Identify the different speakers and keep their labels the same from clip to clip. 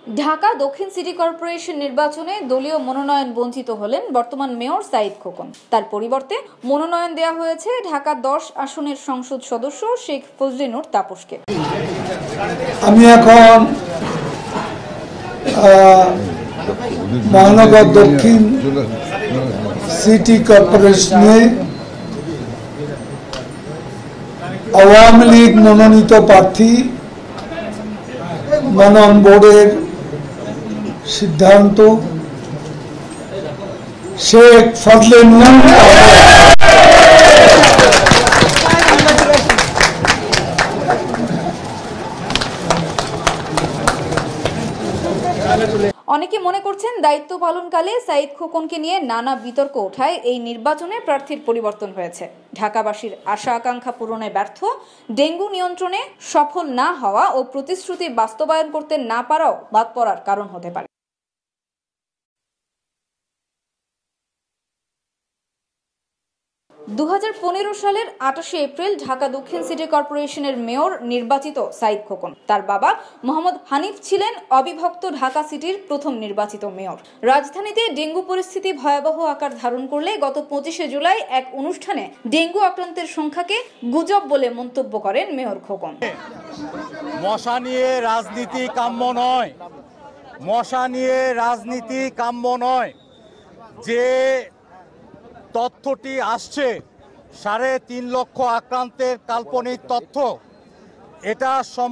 Speaker 1: ঢাকা দক্ষিণ city corporation নির্বাচনে দলীয় মনোনয়ন বঞ্চিত হলেন বর্তমান মেয়র সাঈদ খোকন। তার পরিবর্তে মনোনয়ন দেওয়া হয়েছে ঢাকা 10 আসনের সংসদ সদস্য শেখ ফজলে নূর তাপসকে।
Speaker 2: আমি এখন মহানগর দক্ষিণ সিটি কর্পোরেশনে আওয়ামী লীগ মনোনীত প্রার্থী মনোনয়ন বোর্ডের সিদ্ধান্ত শেখ ফজলে নূর
Speaker 1: অনেকে মনে করছেন দায়িত্ব পালনকালে সাঈদ খোকনকে নিয়ে নানা বিতর্ক ওঠায় এই নির্বাচনে প্রার্থীর পরিবর্তন হয়েছে। ঢাকাবাসীর আশা আকাঙ্ক্ষা পূরণে ব্যর্থ, ডেঙ্গু নিয়ন্ত্রণে সফল না হওয়া ও প্রতিশ্রুতি বাস্তবায়ন করতে না পারাও বাদ পড়ার কারণ হতে পারে। 2015 সালের 28 এপ্রিল ঢাকা দক্ষিণ সিটি কর্পোরেশনের মেয়র নির্বাচিত সাঈদ খোকন। তার বাবা মোহাম্মদ হানিফ ছিলেন অবিভক্ত ঢাকা সিটির প্রথম নির্বাচিত মেয়র। রাজধানীতে ডেঙ্গু পরিস্থিতি ভয়াবহ আকার ধারণ করলে গত 25 জুলাই এক অনুষ্ঠানে ডেঙ্গু আক্রান্তের সংখ্যাকে গুজব বলে মন্তব্য করেন মেয়র খোকন।
Speaker 3: মশা নিয়ে রাজনীতি কাম্য নয়, মশা নিয়ে রাজনীতি কাম্য নয়। যে তথ্যটি আসছে 3.5 লক্ষ আক্রান্তের কাল্পনিক তথ্য, এটা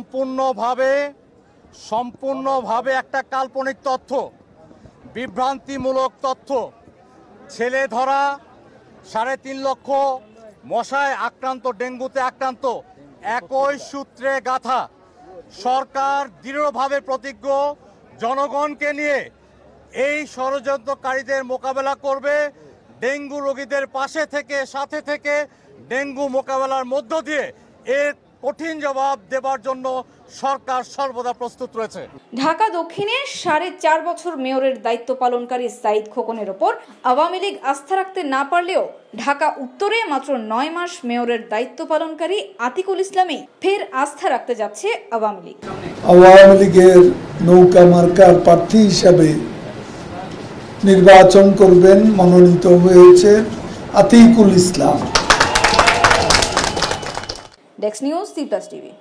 Speaker 3: সম্পূর্ণভাবে একটা কাল্পনিক তথ্য, বিভ্রান্তিমূলক তথ্য। ছেলে ধরা 3.5 লক্ষ মশায় আক্রান্ত, ডেঙ্গুতে আক্রান্ত, একই সূত্রে গাথা। সরকার দৃঢ়ভাবে প্রতিজ্ঞ জনগণকে নিয়ে এই ষড়যন্ত্রকারীদের মোকাবেলা করবে। ডেঙ্গু রোগীদের পাশে থেকে, সাথে থেকে ডেঙ্গু মোকাবেলার মধ্য দিয়ে এর কঠিন জবাব দেবার জন্য সরকার সর্বদা প্রস্তুত রয়েছে।
Speaker 1: ঢাকা দক্ষিণে 4.5 বছর মেয়রের দায়িত্ব পালনকারী সাঈদ খোকনের ওপর আওয়ামী লীগ আস্থা রাখতে না পারলেও ঢাকা উত্তরে মাত্র 9 মাস মেয়রের দায়িত্ব পালনকারী আতিকুল ইসলামই ফের আস্থা রাখতে যাচ্ছে আওয়ামী লীগ।
Speaker 2: আওয়ামী লীগের নৌকা মার্কার প্রার্থী হিসাবে নির্বাচন করবেন মনোনীত হয়েছে Atiqul Islam.
Speaker 1: Desk news, C+ TV।